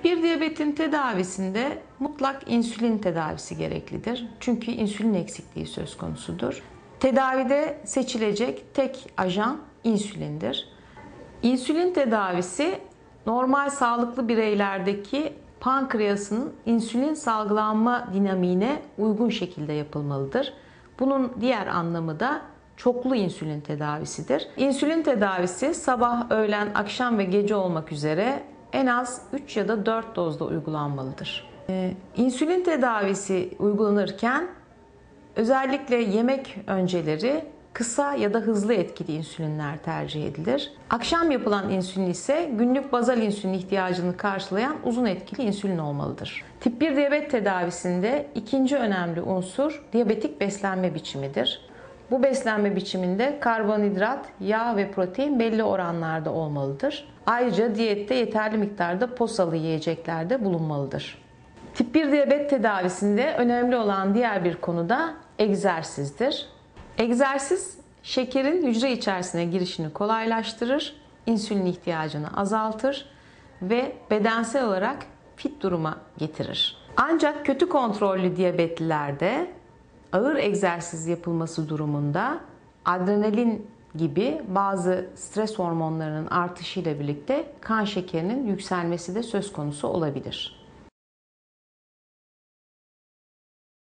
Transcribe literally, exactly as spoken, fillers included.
bir diyabetin tedavisinde mutlak insülin tedavisi gereklidir. Çünkü insülin eksikliği söz konusudur. Tedavide seçilecek tek ajan insülindir. İnsülin tedavisi normal sağlıklı bireylerdeki pankreasın insülin salgılanma dinamiğine uygun şekilde yapılmalıdır. Bunun diğer anlamı da çoklu insülin tedavisidir. İnsülin tedavisi sabah, öğlen, akşam ve gece olmak üzere en az üç ya da dört dozda uygulanmalıdır. Ee, insülin tedavisi uygulanırken özellikle yemek önceleri kısa ya da hızlı etkili insülinler tercih edilir. Akşam yapılan insülin ise günlük bazal insülin ihtiyacını karşılayan uzun etkili insülin olmalıdır. Tip bir diyabet tedavisinde ikinci önemli unsur diyabetik beslenme biçimidir. Bu beslenme biçiminde karbonhidrat, yağ ve protein belli oranlarda olmalıdır. Ayrıca diyette yeterli miktarda posalı yiyecekler de bulunmalıdır. Tip bir diyabet tedavisinde önemli olan diğer bir konu da egzersizdir. Egzersiz, şekerin hücre içerisine girişini kolaylaştırır, insülin ihtiyacını azaltır ve bedensel olarak fit duruma getirir. Ancak kötü kontrollü diyabetlilerde ağır egzersiz yapılması durumunda adrenalin gibi bazı stres hormonlarının artışıyla birlikte kan şekerinin yükselmesi de söz konusu olabilir.